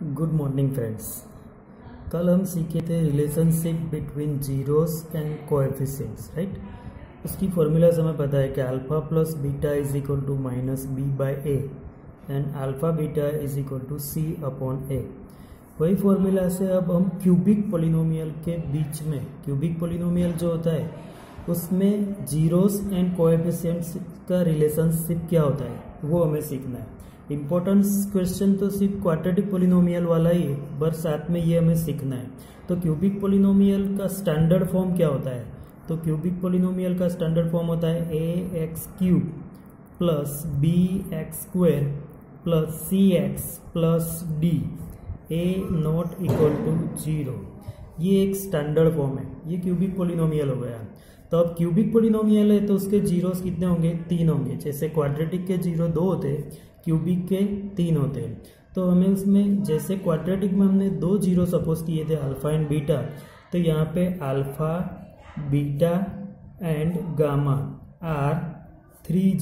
Good morning friends. कल हम सीखे थे relationship between zeros and coefficients, right. उसकी फॉर्मूलाज हमें पता है कि alpha plus beta is equal to minus B by A and alpha beta is equal to C upon A. वही फॉर्मूला से अब हम क्यूबिक पोलिनोमियल के बीच में, क्यूबिक पोलिनोमियल जो होता है उसमें जीरोस एंड कोएफिशिएंट्स का रिलेशनशिप क्या होता है वो हमें सीखना है। इम्पोर्टेंस क्वेश्चन तो सिर्फ क्वाड्रेटिक पोलिनोमियल वाला ही है, पर साथ में ये हमें सीखना है। तो क्यूबिक पोलिनोमियल का स्टैंडर्ड फॉर्म क्या होता है? तो क्यूबिक पोलिनोमियल का स्टैंडर्ड फॉर्म होता है A X cube plus B X square plus C X plus D A not equal to 0। ये एक स्टैंडर्ड फॉर्म है, ये क्यूबिक पोलिनोमियल हो गया। तो अब क्यूबिक पोलिनोमियल है तो उसके जीरोस कितने होंगे? 3 होंगे। जैसे क्वाड्रेटिक के जीरो 2 होते, क्यूबिक के 3 होते हैं। तो हमें उसमें जैसे क्वाड्रेटिक में हमने 2 जीरो सपोज किए थे अल्फा एंड बीटा, तो यहाँ पे alpha beta and gamma are 3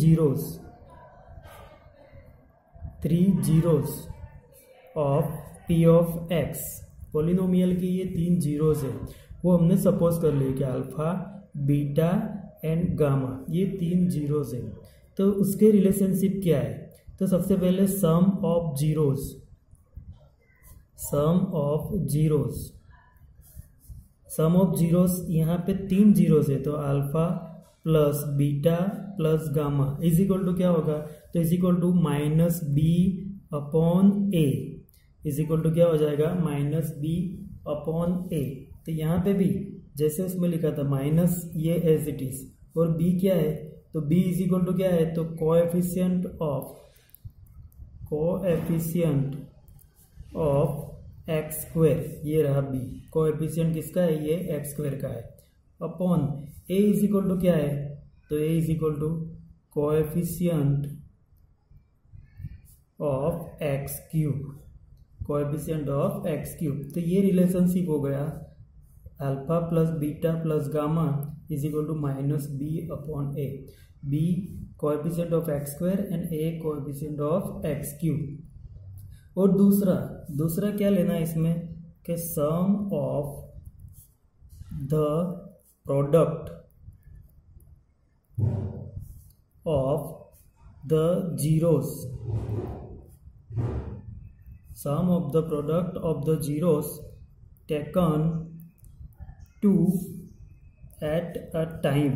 zeros of P of X. Polynomial के ये 3 जीरोस है, वो हमने सपोज कर लिए कि अल्फा बीटा एंड गामा ये 3 जीरोस है। तो उसके रिलेशनशिप क्या है? तो सबसे पहले सम ऑफ जीरोस यहाँ पे 3 जीरोस है, तो alpha plus beta plus gamma is equal to क्या होगा? तो is equal to minus B upon A, is equal to क्या हो जाएगा? Minus B upon A. तो यहाँ पे भी जैसे उसमें लिखा था माइनस ये एज इट इज, और बी क्या है? तो बी इज इक्वल टू क्या है? तो कोएफिशिएंट ऑफ एक्स स्क्वायर, ये रहा बी। कोएफिशिएंट किसका है? ये एक्स स्क्वायर का है। Upon A is equal to क्या है? तो A is equal to coefficient of X cube, coefficient of X cube. तो ये रिलेशनशिप हो गया alpha plus beta plus gamma is equal to minus B upon A. B coefficient of X square and A coefficient of X cube. और दूसरा क्या लेना है इसमें कि sum of the product of the zeros, sum of the product of the zeros taken two at a time.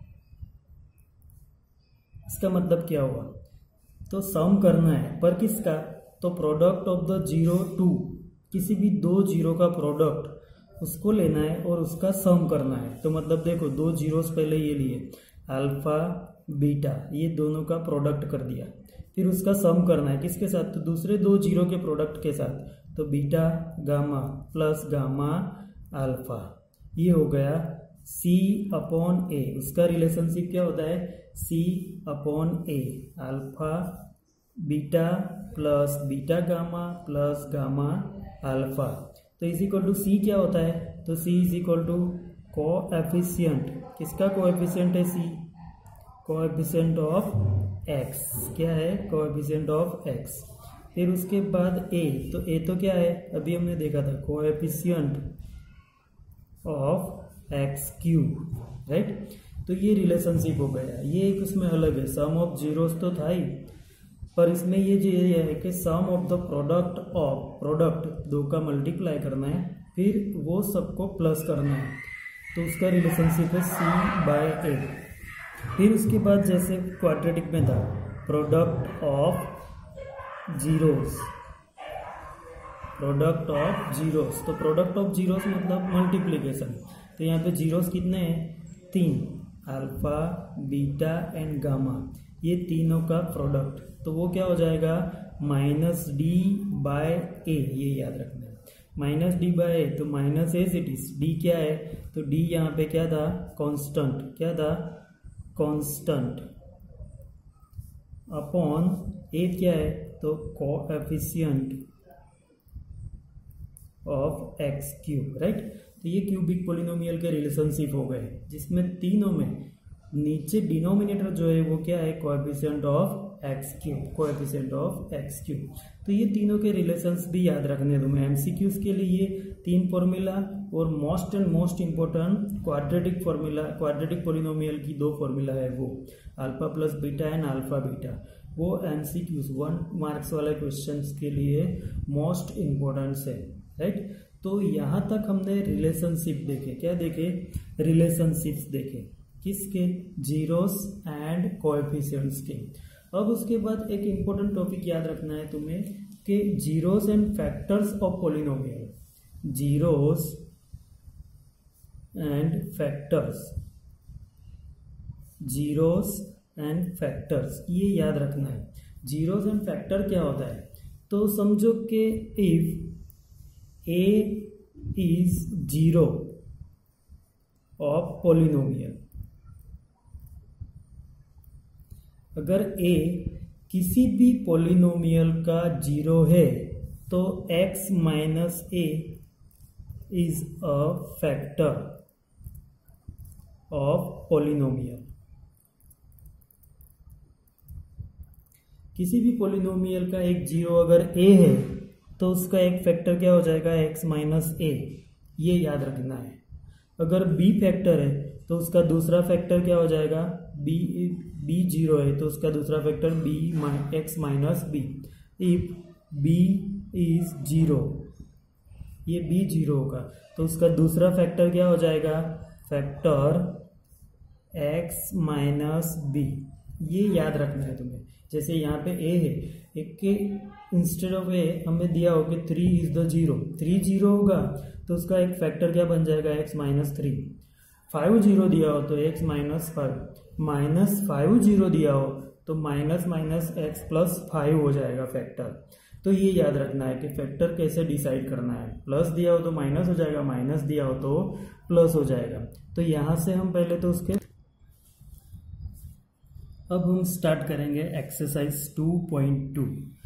इसका मतलब क्या हुआ? तो सम करना है, पर किसका? तो प्रोडक्ट ऑफ द 0 2, किसी भी 2 जीरो का प्रोडक्ट उसको लेना है और उसका सम करना है। तो मतलब देखो 2 जीरोस पहले ये लिए अल्फा बीटा, ये दोनों का प्रोडक्ट कर दिया, फिर उसका सम करना है किसके साथ? तो दूसरे 2 जीरो के प्रोडक्ट के साथ। तो beta gamma plus gamma alpha, ये हो गया C अपॉन ए। उसका रिलेशनशिप क्या होता है? C upon A, alpha beta plus beta gamma plus gamma alpha. तो इज इक्वल टू C क्या होता है? तो C is equal to coefficient, किसका कोएफिशिएंट है? C coefficient of x। क्या है? Coefficient of x। फिर उसके बाद a, तो a तो क्या है? अभी हमने देखा था coefficient of X cube, right. तो ये रिलेशनशिप हो गया। ये एक उसमें अलग है, सम ऑफ जीरोस तो था ही, पर इसमें ये जो ये है कि सम ऑफ द प्रोडक्ट 2 का मल्टीप्लाई करना है, फिर वो सबको प्लस करना है। तो उसका रिलेशनशिप है C बाय ए। फिर उसके बाद जैसे क्वाड्रेटिक में था प्रोडक्ट ऑफ जीरोस, तो प्रोडक्ट ऑफ जीरोस मतलब मल्टीप्लीकेशन। तो यहाँ पे जीरोस कितने हैं? 3, अल्फा बीटा एंड गामा, ये तीनों का प्रोडक्ट। तो वो क्या हो जाएगा? माइनस डी बाय ए, ये याद रखना है। माइनस डी बाय ए, तो minus as it is. D क्या है? तो डी यहाँ पे क्या था? कांस्टेंट। क्या था? कांस्टेंट। अपॉन ए क्या है? तो coefficient of X cube, right. तो ये क्यूबिक पोलिनोमियल के रिलेशनशिप हो गए, जिसमें तीनों में नीचे डिनोमिनेटर जो है वो क्या है, coefficient of X cube, coefficient of X cube. तो ये तीनों के रिलेशंस भी याद रखने तुम्हें एमसीक्यूज के लिए, ये 3 फॉर्मूला और most important quadratic formula, quadratic polynomial की 2 फॉर्मूला है वो alpha plus beta and alpha beta, वो एमसीक्यूज 1 मार्क्स वाले क्वेश्चंस के लिए मोस्ट इम्पोर्टेंट है, राइट। तो यहाँ तक हमने रिलेशनशिप देखे, क्या देखे, रिलेशनशिप्स देखे, किसके, जीरोस एंड कोएफिशिएंट्स के। अब उसके बाद एक इम्पोर्टेंट टॉपिक याद रखना है तुम्हें कि zeros and factors of polynomial, zeros and factors, zeros and factors, ये याद रखना है। जीरोस एंड फैक्टर क्या होता है, तो समझो कि if A is zero of polynomial, अगर a किसी भी पॉलिनोमियल का जीरो है तो x minus a is a factor of polynomial. किसी भी पॉलिनोमियल का एक जीरो अगर a है तो उसका एक फैक्टर क्या हो जाएगा, x माइनस a, ये याद रखना है। अगर b फैक्टर है तो उसका दूसरा फैक्टर क्या हो जाएगा, b जीरो है तो उसका दूसरा factor x minus b। If b is zero, ये b जीरो होगा तो उसका दूसरा फैक्टर क्या हो जाएगा, फैक्टर x माइनस b, ये याद रखना है तुम्हें। जैसे यहाँ पे a है, एक के इंस्टेड ऑफ a हमें दिया हो कि 3 इज द जीरो, 3 जीरो होगा तो उसका एक फैक्टर क्या बन जाएगा, x माइनस 3। 5 जीरो दिया हो तो x माइनस 5, माइनस 5 जीरो दिया हो तो माइनस माइनस x प्लस 5 हो जाएगा फैक्टर। तो ये याद रखना है कि फैक्टर कैसे डिसाइड करना है, प्लस दिया हो तो माइनस हो जाएगा, माइनस दिया हो तो प्लस हो जाएगा। तो यहाँ से हम पहले तो उसके, अब हम स्टार्ट करेंगे एक्सरसाइज 2.2।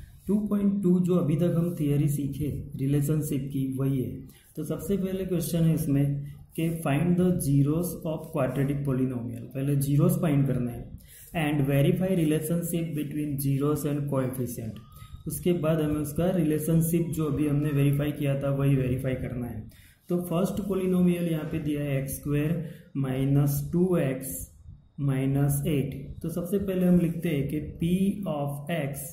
2.2 जो अभी तक हम थियरी सीखे रिलेशनशिप की वही है। तो सबसे पहले क्वेश्चन है इसमें कि find the zeros of quadratic polynomial, पहले जीरोस फाइंड करना है and verify relationship between zeros and coefficient. उसके बाद हमें उसका रिलेशनशिप जो अभी हमने वेरीफाई किया था वही वेरीफाई करना है। तो फर्स्ट पॉलिनोमियल यहाँ पे दिया है x square minus 2x minus 8। तो सबसे पहले हम लिखते हैं कि p of x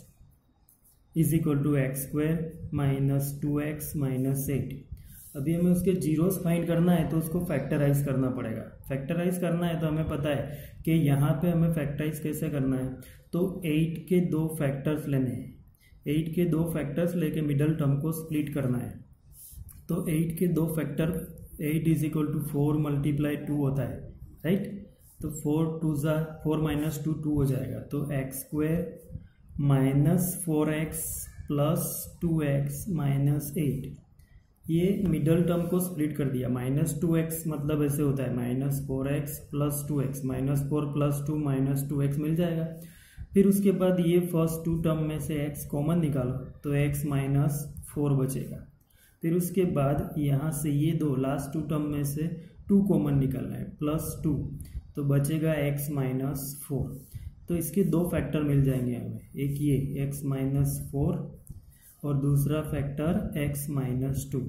is equal to X square minus 2x minus 8। अभी हमें उसके जीरोस फाइंड करना है तो उसको फैक्टराइज करना पड़ेगा। फैक्टराइज करना है तो हमें पता है कि यहाँ पे हमें फैक्टराइज कैसे करना है, तो 8 के 2 फैक्टर्स लेने हैं। 8 के 2 फैक्टर्स लेके मिडल टर्म को स्प्लिट करना है। तो 8 के 2 फैक्टर, 8 इज इक्वल टू 4 मल्टीप्लाई 2 होता है, राइट। तो 4 माइनस 2 2 हो जाएगा। तो X square minus 4x plus 2x minus 8, ये मिडल टर्म को स्प्लिट कर दिया। माइनस 2x मतलब ऐसे होता है minus 4x plus 2x, minus 4 plus 2 minus 2x मिल जाएगा। फिर उसके बाद ये फर्स्ट 2 टर्म में से x कॉमन निकालो तो x माइनस 4 बचेगा। फिर उसके बाद यहाँ से ये 2 लास्ट 2 टर्म में से 2 कॉमन निकालना है, प्लस 2 तो बचेगा x माइनस 4। तो इसके 2 फैक्टर मिल जाएंगे हमें, एक ये x माइनस 4 और दूसरा फैक्टर x माइनस 2।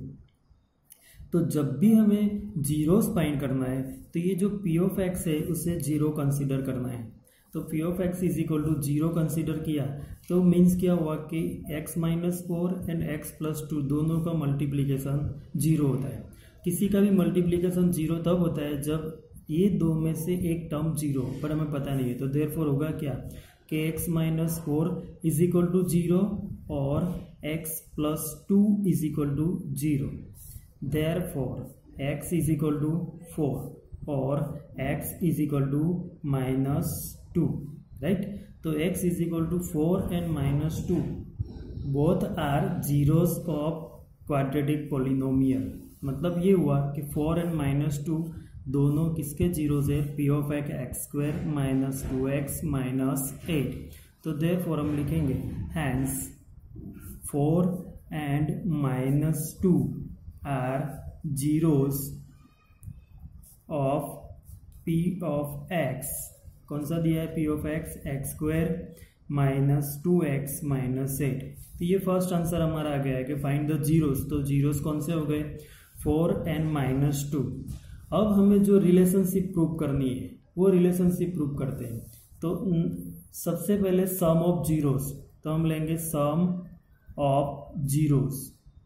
तो जब भी हमें जीरोस फाइंड करना है तो ये जो p ऑफ x है उसे जीरो कंसीडर करना है। तो p of x is equal to zero consider किया तो मीन्स क्या हुआ कि x minus 4 and x plus 2 दोनों का मल्टीप्लीकेशन जीरो होता है। किसी का भी मल्टीप्लीकेशन जीरो तब होता है जब ये 2 में से एक टर्म जीरो पर हमें पता नहीं है। तो देयरफॉर होगा क्या कि x minus 4 is equal to zero और x plus 2 is equal to zero. Therefore x is equal to 4 और x is equal to minus 2, right. तो x is equal to 4 and minus 2 both are zeros of quadratic polynomial. मतलब ये हुआ कि 4 and minus 2 दोनों किसके zeros है, p of X square minus 2x minus 8। तो देयरफॉर हम लिखेंगे hence 4 and minus 2 are zeros of P of X, कौन सा दिया है P of X, X square minus 2x minus 8। तो ये फर्स्ट आंसर हमारा आ गया है कि फाइंड द जीरोस। तो जीरोस कौन से हो गए 4n माइनस 2। अब हमें जो रिलेशनशिप प्रूव करनी है वो रिलेशनशिप प्रूव करते हैं। तो सबसे पहले सम ऑफ जीरोस, तो हम लेंगे सम ऑफ जीरोस।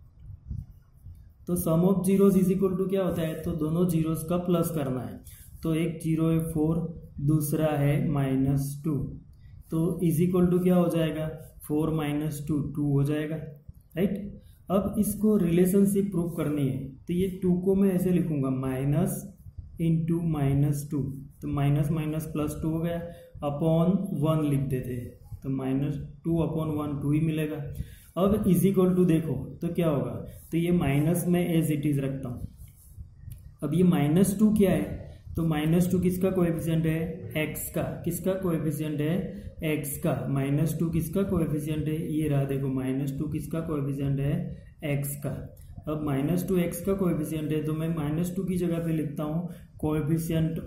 तो sum of zeros is equal to क्या होता है, तो दोनों जीरोस का प्लस करना है। तो एक जीरो है 4, दूसरा है -2, तो इज इक्वल टू क्या हो जाएगा 4 माइनस 2 2 हो जाएगा, राइट। अब इसको रिलेशनशिप प्रूव करनी है, तो ये 2 को मैं ऐसे लिखूंगा माइनस इंटू -2, तो माइनस माइनस प्लस 2 हो गया, अपॉन 1 लिख देते हैं, तो -2 अपॉन 1 2 ही मिलेगा। अब इज इक्वल टू देखो तो क्या होगा, तो ये माइनस में एज इट इज रखता हूँ। अब ये -2 क्या है, तो -2 किसका कोएफिशिएंट है, x का, किसका कोएफिशिएंट है, x का। -2 किसका कोएफिशिएंट है, ये रहा देखो -2 किसका कोएफिशिएंट है, x का। अब -2 x का कोएफिशिएंट है, तो मैं -2 की जगह पे लिखता हूँ कोएफिशिएंट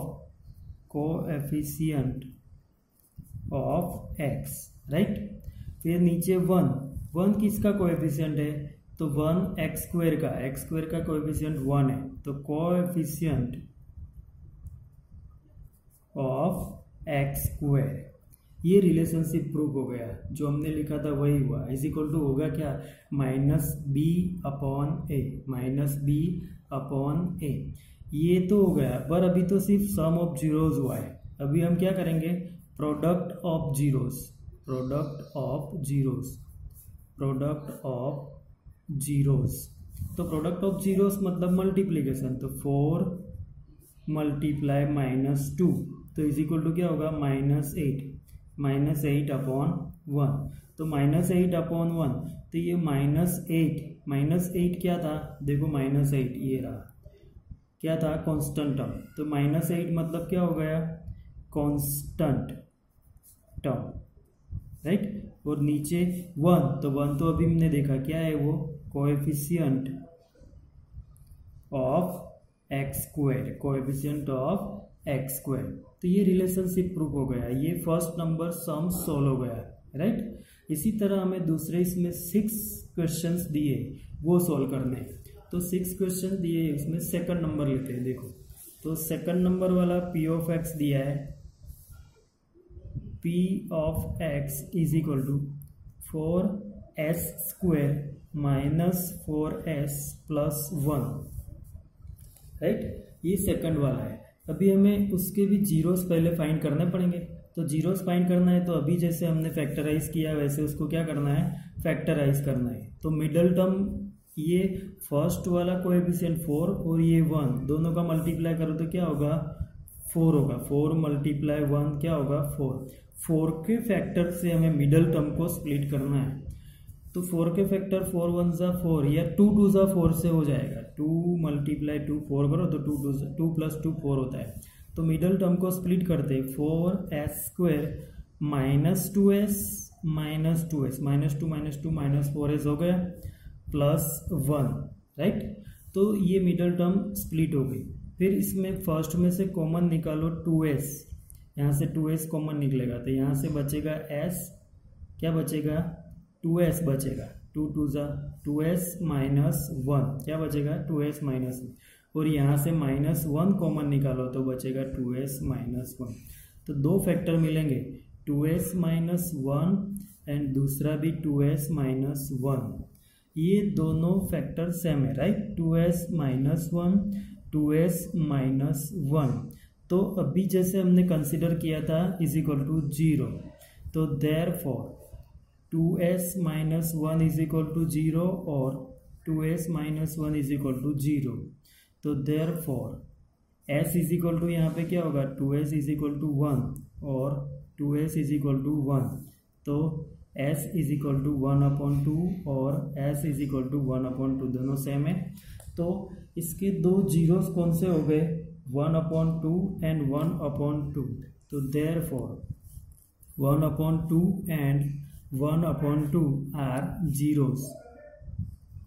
ऑफ x, राइट। फिर नीचे 1 किसका कोएफिशिएंट है, तो 1 x स्क्वायर का कोएफिशिएंट 1 है, तो कोएफिशिएंट ऑफ x स्क्वायर। ये रिलेशनशिप प्रूव हो गया, जो हमने लिखा था वही हुआ। इज इक्वल टू होगा क्या, -b अपॉन a, ये तो हो गया। पर अभी तो सिर्फ सम ऑफ जीरोस हुआ है, अभी हम क्या करेंगे, प्रोडक्ट ऑफ जीरोस तो प्रोडक्ट ऑफ जीरोस मतलब मल्टीप्लीकेशन, तो 4 मल्टीप्लाई -2, तो इज इक्वल टू क्या होगा -8 अपॉन 1, तो -8 अपॉन 1, तो ये -8 क्या था, देखो -8 ये रहा, क्या था, कांस्टेंट टर्म। तो -8 मतलब क्या हो गया, कांस्टेंट टर्म, राइट। और नीचे 1, तो 1 तो अभी हमने देखा क्या है वो, कोएफिशिएंट ऑफ x स्क्वायर। तो ये रिलेशनशिप प्रूव हो गया, ये फर्स्ट नंबर सम सोल्व हो गया, राइट। इसी तरह हमें दूसरे इसमें 6 क्वेश्चंस दिए वो सोल्व करने हैं। तो 6 क्वेश्चन दिए, इसमें सेकंड नंबर लेते हैं। देखो तो सेकंड नंबर वाला p ऑफ x दिया है, p of x is equal to 4s square minus 4s plus 1, right. ये सेकंड वाला है। अभी हमें उसके भी जीरोस पहले फाइंड करने पड़ेंगे। तो जीरोस फाइंड करना है, तो अभी जैसे हमने फैक्टराइज किया वैसे उसको क्या करना है, फैक्टराइज करना है। तो मिडल टर्म, ये फर्स्ट वाला कोएफिशिएंट 4 और ये 1 दोनों का मल्टीप्लाई करो तो क्या होगा, 4 होगा। 4 मल्टीप्लाई 1 क्या होगा, 4 के फैक्टर से हमें मिडल टर्म को स्प्लिट करना है। तो 4 के फैक्टर 4 1 ज़ा 4 या 2 2 ज़ा 4 से हो जाएगा। 2 मल्टीप्लाई 2 4 करो तो 2 प्लस 2 4 होता है। तो मिडल टर्म को स्प्लिट करते 4s square minus 2s minus 2s minus 2 minus 4s हो गया प्लस 1, राइट। तो ये मिडल टर्म स्प्लिट हो गई। फिर इसमें फर्स्ट में से कॉमन निकालो 2s, यहाँ से 2s कॉमन निकलेगा तो यहाँ से बचेगा s, क्या बचेगा 2s बचेगा, 2 2 ज़ा 2s माइनस 1 क्या बचेगा 2s माइनस 1, और यहाँ से -1 कॉमन निकालो तो बचेगा 2s माइनस 1। तो दो फैक्टर मिलेंगे 2s माइनस 1 एंड दूसरा भी 2s माइनस 1, ये दोनों फैक्टर सेम है, right. 2s minus 1 2s minus 1। तो अभी जैसे हमने कंसिडर किया था इज इक्वल टू 0, तो therefore 2s minus 1 is equal to 0 और 2s minus 1 is equal to 0। तो therefore s is equal to यहाँ पे क्या होगा 2s इज इक्वल टू 1 और 2s इज इक्वल टू 1। तो s इज इक्वल टू 1/2 और s इज इक्वल टू 1/2 दोनों सेम है। तो इसके दो जीरोस कौन से हो गए 1/2 एंड 1/2। तो therefore 1/2 and 1/2 are zeros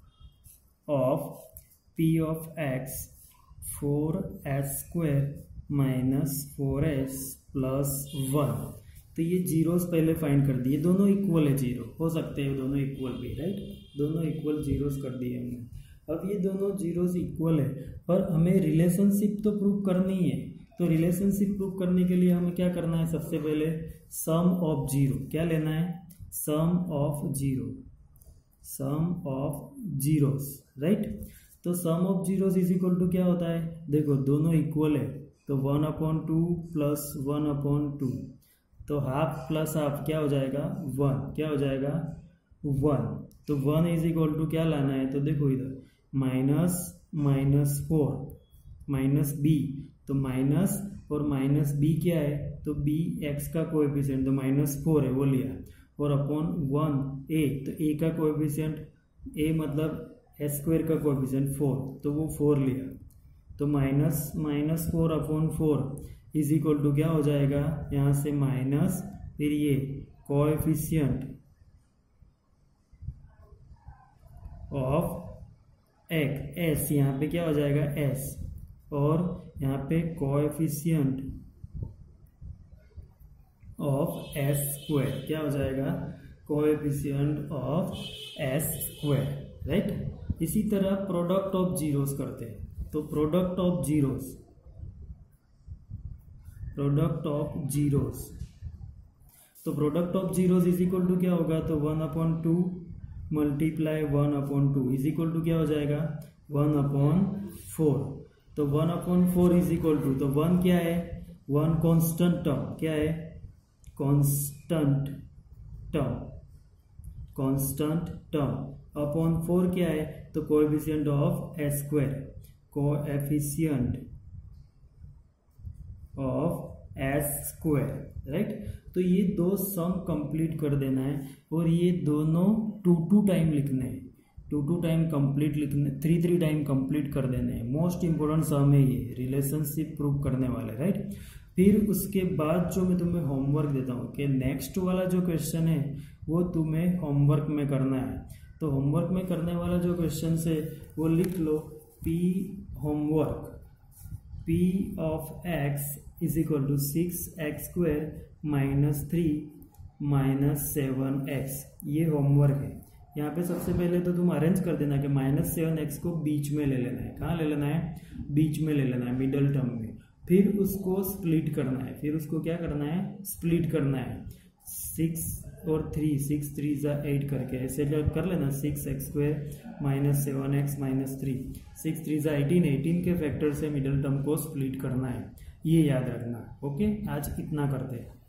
of p of x 4s square -4s + 1। तो ये जीरोस पहले फाइंड कर दिए, दोनों इक्वल है, जीरो हो सकते हैं दोनों इक्वल भी, राइट, दोनों इक्वल जीरोस कर दिए हमने। अब ये दोनों जीरोस इक्वल है, पर हमें रिलेशनशिप तो प्रूव करनी है। तो रिलेशनशिप प्रूव करने के लिए हमें क्या करना है, सबसे पहले सम ऑफ जीरो, क्या लेना है, sum of zero, sum of zeros, right. तो sum of zeros is equal to क्या होता है, देखो दोनों इक्वल है, तो 1/2 + 1/2, तो हाफ प्लस हाफ क्या हो जाएगा 1, क्या हो जाएगा 1। तो 1 इज इक्वल टू क्या लाना है, तो देखो इधर -4 -b, तो माइनस और -b क्या है, तो b x का कोएफिशिएंट, तो -4 है वो लिया, और अपॉन 1 a, तो a का कोएफिशिएंट a मतलब s² का कोएफिशिएंट 4, तो वो 4 लिया, तो -4/4 इज इक्वल टू क्या हो जाएगा, यहाँ से माइनस, फिर ये कोएफिशिएंट ऑफ s, यहाँ पे क्या हो जाएगा s, और यहाँ पे कोएफिशिएंट ऑफ s², क्या हो जाएगा कोएफिशिएंट ऑफ s², राइट। इसी तरह प्रोडक्ट ऑफ जीरोस करते हैं, तो प्रोडक्ट ऑफ जीरोस, तो product of zeros is equal to क्या होगा, तो 1/2 × 1/2 इज इक्वल टू क्या हो जाएगा 1/4। तो 1/4 इज इक्वल टू, तो 1 क्या है, 1 कांस्टेंट टर्म, क्या है कांस्टेंट टर्म, अपॉन 4 क्या है, तो coefficient of s², coefficient of s², right. तो ये दो सम कंप्लीट कर देना है, और ये दोनों 2 टाइम लिखने हैं, 2 टाइम कंप्लीट लिखने, 3 टाइम कंप्लीट कर देने हैं। मोस्ट इंपॉर्टेंट सम है ये, रिलेशनशिप प्रूव करने वाले, राइट। फिर उसके बाद जो मैं तुम्हें होमवर्क देता हूँ कि नेक्स्ट वाला जो क्वेश्चन है वो तुम्हें होमवर्क में करना है। तो होमवर्क में करने वाला जो क्वेश्चन है वो लिख लो, p homework, p of x is equal to 6x² -3 -7x, ये होमवर्क है। यहाँ पे सबसे पहले तो तुम अरेंज कर देना कि -7x को बीच में ले लेना है, कहाँ ले लेना है, बीच में ले लेना है, मिडल टर्म में। फिर उसको स्प्लिट करना है, फिर उसको क्या करना है, स्प्लिट करना है, 6 और 3, 6 3 8 करके ऐसे कर लेना, 6x² -7x -3, 6 3 18 के फैक्टर से मिडल टर्म को स्प्लिट करना है, ये याद रखना। ओके, आज इतना करते हैं।